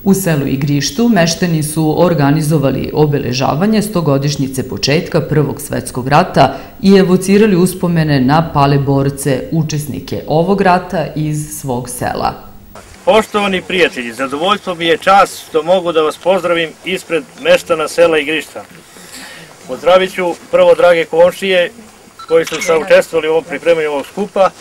U selu Igrištu meštani su organizovali obeležavanje 100-godišnjice početka Prvog svetskog rata i evocirali uspomene na pale borce, učesnike ovog rata iz svog sela. Poštovani prijatelji, zadovoljstvo mi je čast što mogu da vas pozdravim ispred meštana sela Igrišta. Pozdravit ću prvo drage komšije koji su saučestvovali u ovom pripremanju ovog skupa,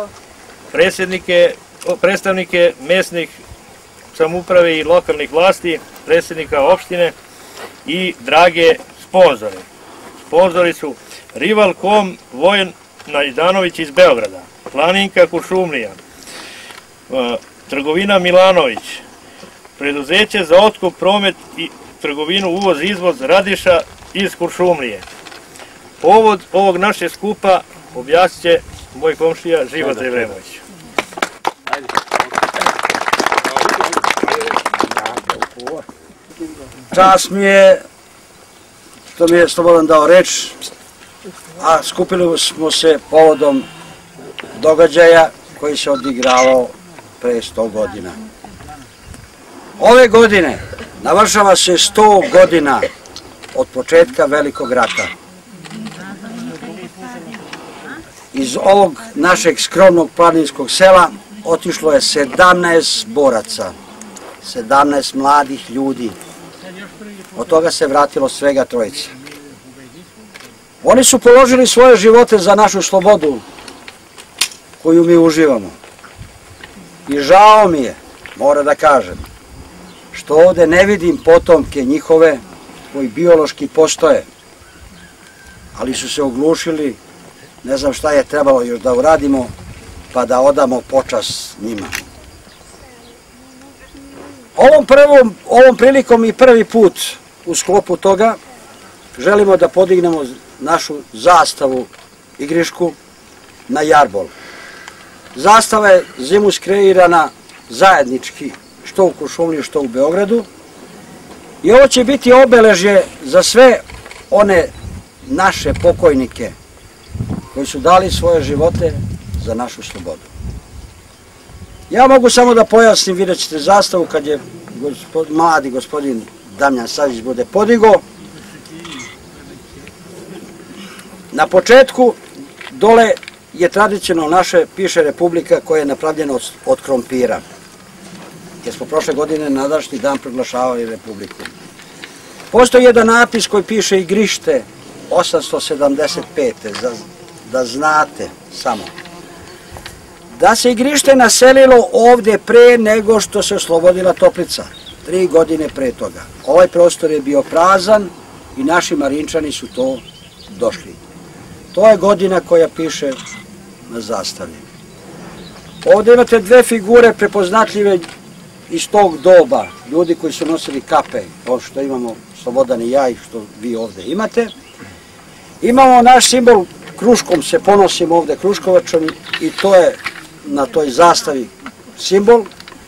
predstavnike mesnih samouprave i lokalnih vlasti, predsjednika opštine i drage sponzore. Sponzori su Rival.com, Vojen Najdanović iz Beograda, Planinka Kuršumlija, Trgovina Milanović, preduzeće za otkup, promet i trgovinu, uvoz i izvoz Radiša iz Kuršumlije. Povod ovog naše skupa objasnit će moj komšija Život Evremović. Čast mi je što mi je Slobodan dao reč, a skupili smo se povodom događaja koji se odigravao pre 100 godina. Ove godine navršava se 100 godina od početka Velikog rata. Iz ovog našeg skromnog planinskog sela otišlo je 17 boraca, 17 mladih ljudi. Od toga se vratilo svega 3. Oni su položili svoje živote za našu slobodu koju mi uživamo. I žao mi je, mora da kažem, što ovde ne vidim potomke njihove koji biološki postoje, ali su se oglušili, ne znam šta je trebalo još da uradimo, pa da odamo počast njima. Ovom prilikom i prvi put u sklopu toga želimo da podignemo našu zastavu igrišku na jarbol. Zastava je zimus kreirana zajednički, što u Kuršumliji, što u Beogradu. I ovo će biti obeležje za sve one naše pokojnike koji su dali svoje živote za našu slobodu. Ja mogu samo da pojasnim, vidjet ćete zastavu kad je mladi gospodin Damjan Savić bude podigo. Na početku dole je tradicionalno naše, piše Republika, koja je napravljena od krompira. Jer smo prošle godine na današnji dan proglašavali Republiku. Postoji jedan napis koji piše Igrište 875. Da znate samo. Da se Igrište naselilo ovde pre nego što se oslobodila Toplica. 3 godine pre toga. Ovaj prostor je bio prazan i naši Marinčani su to došli. To je godina koja piše na zastavi. Ovde imate 2 figure prepoznatljive iz tog doba. Ljudi koji su nosili kape, kao što imamo Slobodan i ja i što vi ovde imate. Imamo naš simbol, kruškom se ponosimo ovde, kruškovačom, i to je na toj zastavi simbol.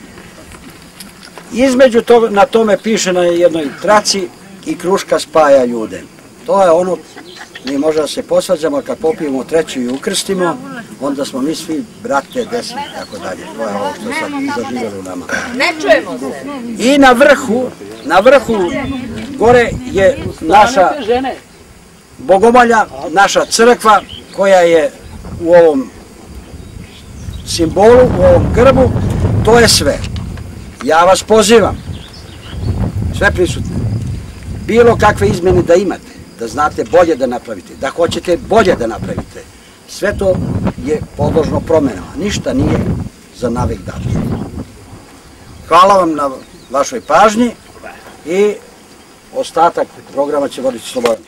Između toga, na tome piše na jednoj traci i kruška spaja ljude. To je ono, mi možda se posvađamo, kad popijemo 3. i ukrstimo, onda smo mi svi brate, desi, tako dalje. To je ovo što je sad zaživjelo u nama. Ne čujemo se. I na vrhu gore je naša Bogomolja, naša crkva koja je u ovom simbolu, u ovom grbu. To je sve. Ja vas pozivam, sve prisutne, bilo kakve izmene da imate, da znate bolje da napravite, da hoćete bolje da napravite. Sve to je podložno promenama, ništa nije za navek dato. Hvala vam na vašoj pažnji i ostatak programa će voditi Slobodan.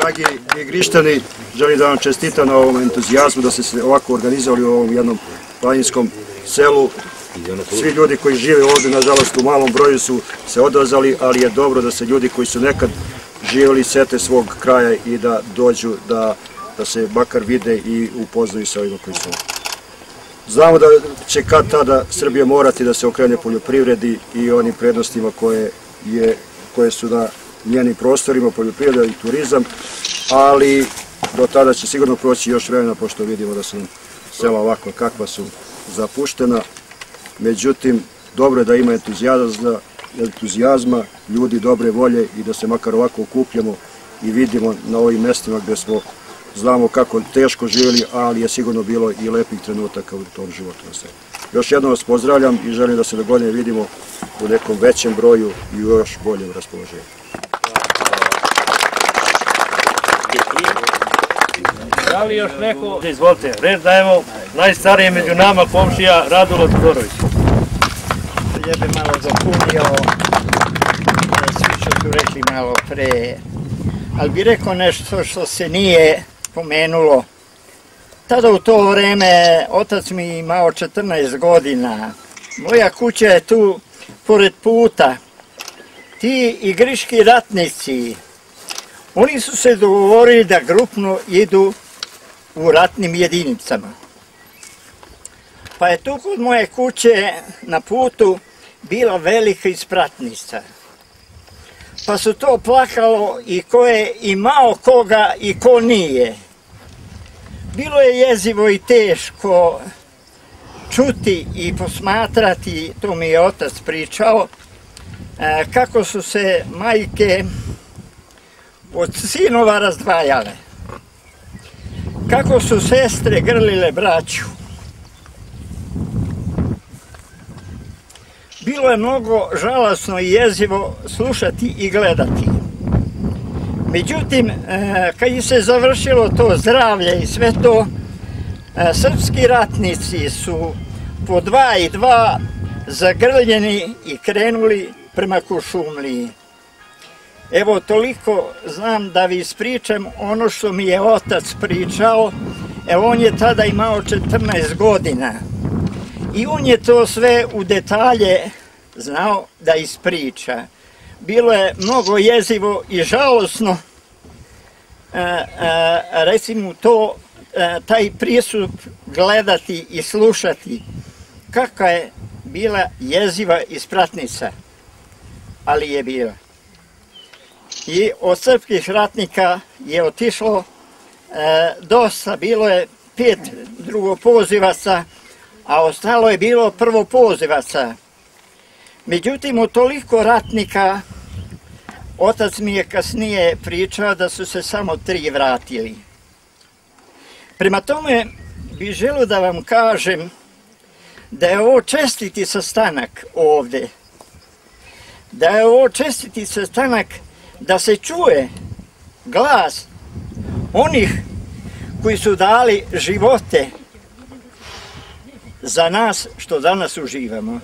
Dragi Grištani, želim da vam čestitam na ovom entuzijazmu, da ste se ovako organizovali u ovom jednom planinskom selu. Svi ljudi koji žive ovde, nažalost, u malom broju su se odazvali, ali je dobro da se ljudi koji su nekad živjeli sete svog kraja i da dođu, da se makar vide i upoznaju sa ovima koji su. Znamo da će kad tada Srbija morati da se okrene poljoprivredi i onim prednostima koje su na njenim prostorima, poljoprivreda i turizam, ali do tada će sigurno proći još vremena, pošto vidimo da su sela ovakva kakva su zapuštena. Međutim, dobro je da ima entuzijazma, ljudi dobre volje i da se makar ovako okupljamo i vidimo na ovim mestima gde smo, znamo kako teško živjeli, ali je sigurno bilo i lepih trenutaka u tom životu na selu. Još jednom vas pozdravljam i želim da se do godine vidimo u nekom većem broju i u još boljem raspoloženju. Da li još neko? Izvolite, reč dajemo najstarije među nama komšija Radulov Todorović. Ja bi malo dopunio, svi što su rekli malo pre, ali bi rekao nešto što se nije pomenulo. Tada u to vreme otac mi imao 14 godina. Moja kuća je tu pored puta. Ti igriški ratnici, oni su se dogovorili da grupno idu u ratnim jedinicama. Pa je tu kod moje kuće na putu bila velika ispratnica. Pa su to plakalo i ko je imao koga i ko nije. Bilo je jezivo i teško čuti i posmatrati, to mi je otac pričao, kako su se majke od sinova razdvajale. Kako su sestre grlile braću. Bilo je mnogo žalosno i jezivo slušati i gledati. Međutim, kad je se završilo to zdravlje i sve to, srpski ratnici su po 2 i 2 zagrljeni i krenuli prema Kuršumliji. Evo, toliko znam da vi ispričam ono što mi je otac pričao. Evo, on je tada imao 14 godina. I on je to sve u detalje znao da ispriča. Bilo je mnogo jezivo i žalosno, recimo to, taj pristup gledati i slušati, kakva je bila jeziva ispratnica, ali je bila. I od srpskih ratnika je otišlo dosta, bilo je 5 drugopozivaca, a ostalo je bilo prvopozivaca. Međutim, od toliko ratnika, otac mi je kasnije pričao da su se samo 3 vratili. Prema tome, bih želio da vam kažem da je ovo čestiti sastanak ovde. Da je ovo čestiti sastanak da se čuje glas onih koji su dali živote za nas što danas uživamo.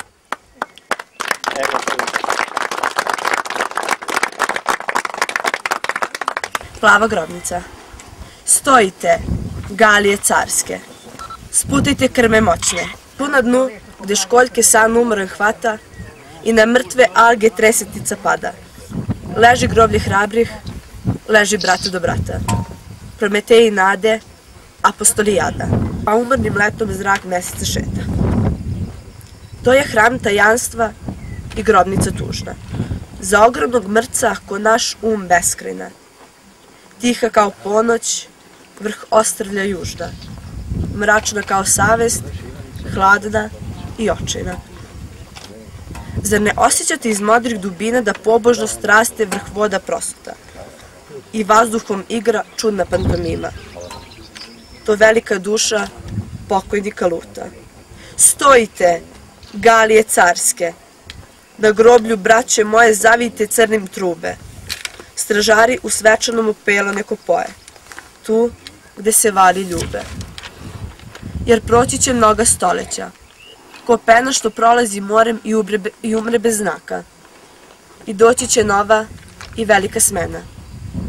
Plava grobnica. Stojite, galije carske. Sputajte krme moćne. Tu na dnu, gde školjke san umoran hvata i na mrtve alge tresetica pada. Leži groblje hrabrih, leži brata do brata. Prometeji nade, apostoli jada. A umornim letom zrak meseca šeta. To je hram tajanstva i grobnica tužna. Za ogromnog mrca ko naš beskrajna. Tiha kao ponoć, vrh ostrvlja južna. Mračna kao savest, hladna i očajna. Zar ne osjećate iz modrih dubina da pobožnost raste vrh voda prosuta i vazduhom igra čudna pantomima? To velika duša pokojnika luta. Stojite, galije carske, na groblju braće moje zavijte crnim trube. Stražari u svečanom upelo neko poje, tu gde se vali ljube. Jer proći će mnoga stoleća, ko pena što prolazi morem i umre bez znaka. I doći će nova i velika smena.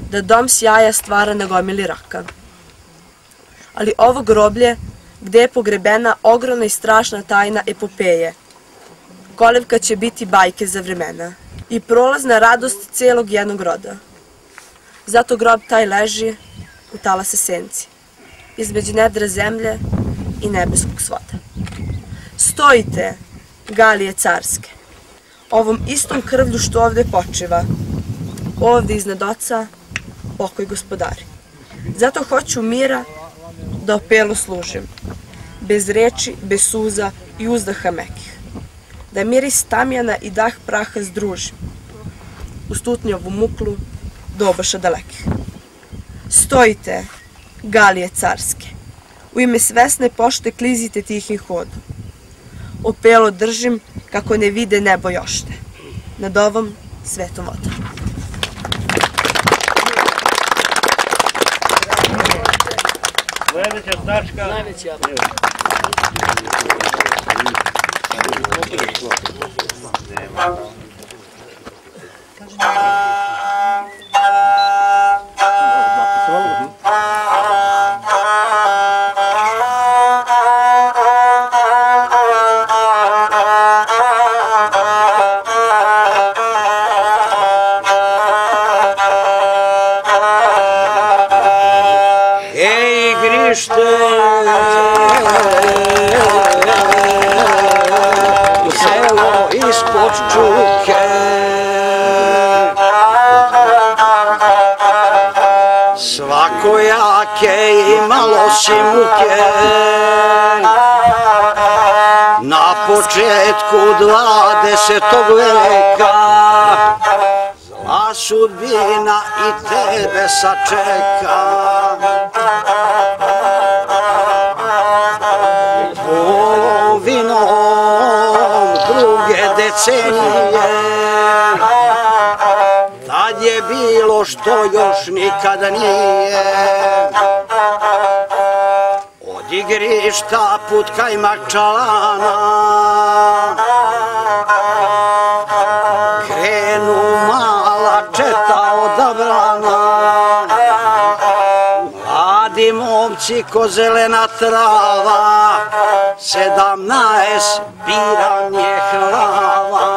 da dom sjaja stvara na gomili raka. Ali ovo groblje, gde je pogrebena ogromna i strašna tajna epopeje, kolevka će biti bajke za vremena i prolazna radost celog jednog roda. Zato grob taj leži u talase senci, između nedra zemlje i nebeskog svoda. Stojite, galije carske, ovom istom krvlju što ovde počiva, ovde iznad oca, pokoj gospodari. Zato hoću mira da opelu služim, bez reči, bez suza i uzdaha mekih, da miris tamjana i dah praha združim, u stutnjovu muklu do obaša dalekih. Stojite, galije carske, u ime svesne pošte klizite tihim hodom, opelo držim kako ne vide nebo jošte, nad ovom svetom vodom. Sledeća tačka. Selo ispod Čuke, svakojake imalo si muke, na početku 20. veka, zla sudbina i tebe sačeka. Druge decenije, tad je bilo što još nikada nije. Od igrišta put Kajmakčalana krenu mala četa odabrana, mladi momci ko zelena trava, 17 biranje hlava.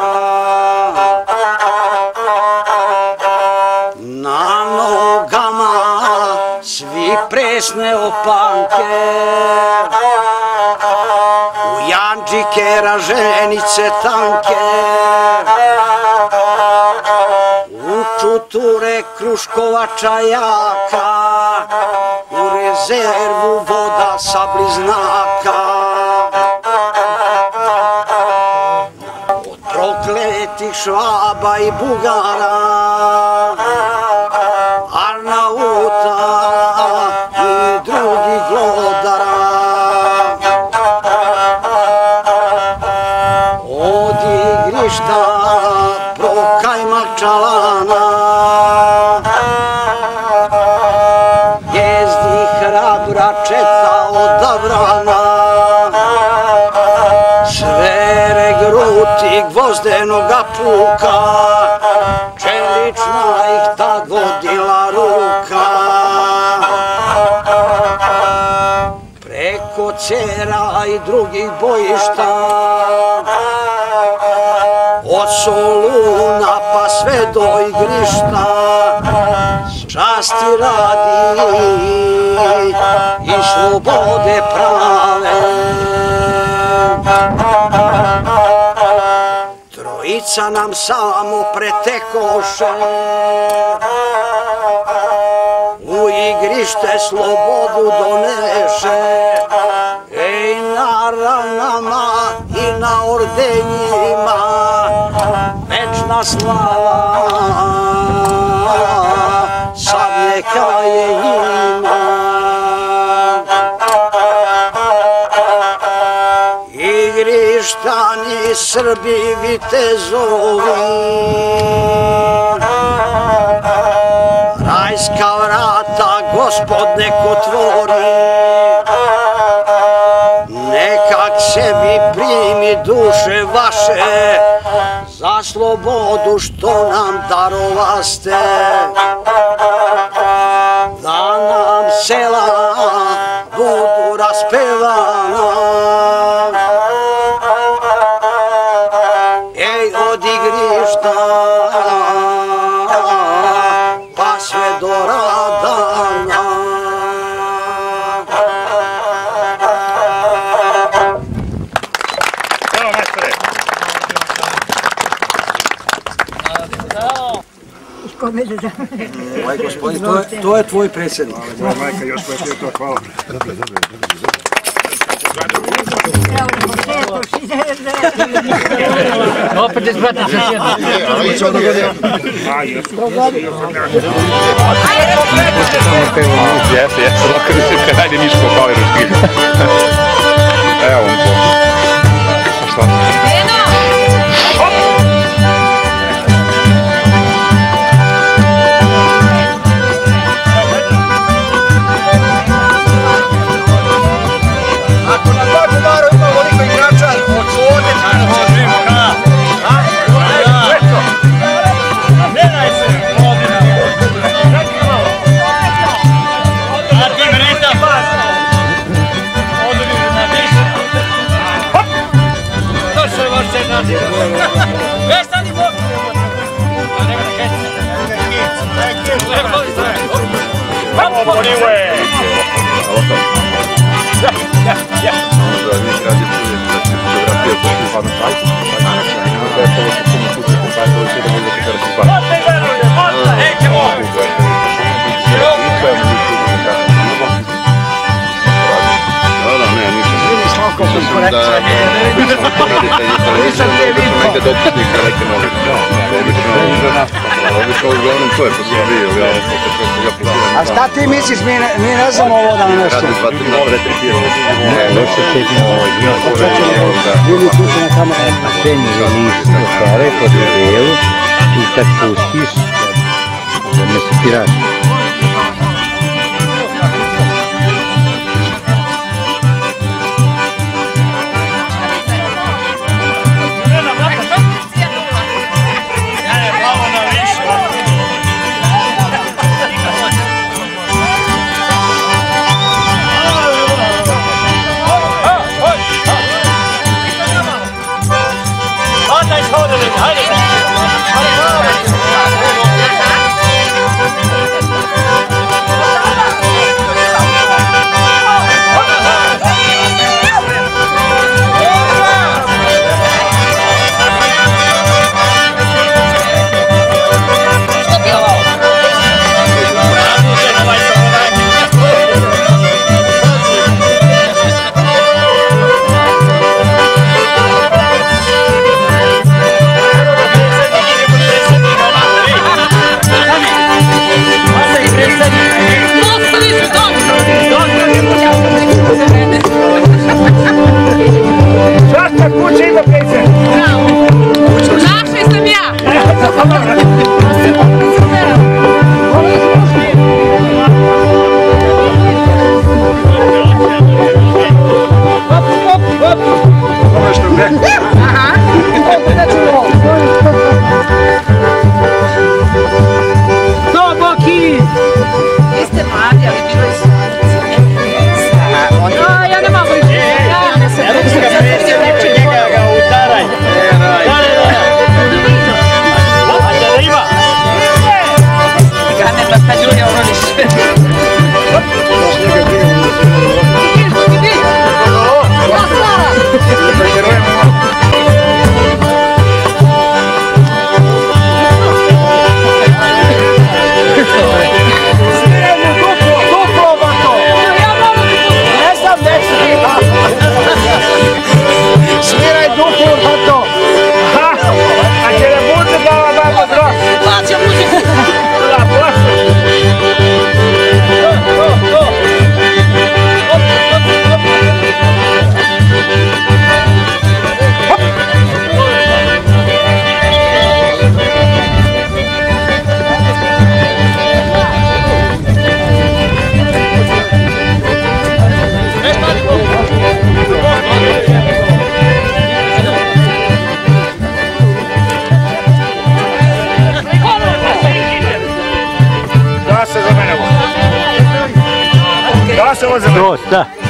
Na nogama svi presne opanke, u janđike raženice tanke, u čuture kruškovača jaka, u rezervu voda sa bliznaka. Od prokletih Švaba i Bugara, Arnauta i drugih glodara, od igrišta pro Kajmakčalana, jezdi hrabra četa odabrana, svere gruti gvozdenoga puka, čelična ih tad vodila ruka. Preko Cera i drugih bojišta, od Soluna pa sve do igrišta, časti radi i slobode prave. Trojica nam samo pretekoše, u igrište slobodu doneše. Ej, na ranama i na ordenjima, večna slava, sad neka je njima. Igrištani Srbi vitezovi, rajska vrata Gospod nek otvori, nekak sebi primi duše vaše, za slobodu što nam darovaste. Ovaj gospodin, to je tvoj predsjednik. Moja majka još je to, hvala. Opet je zbrata se sjedno. Jeste, ajde Miško kao i ruški. Evo on po. Šta? Ako na Bagu Baru ima ovoliko igrača, od ovdje A šta ti misliš, mi ne znamo ovo da nešto? Rekao ti delu i kad pustiš, da me se piraš. Da se ovo za mene. Da.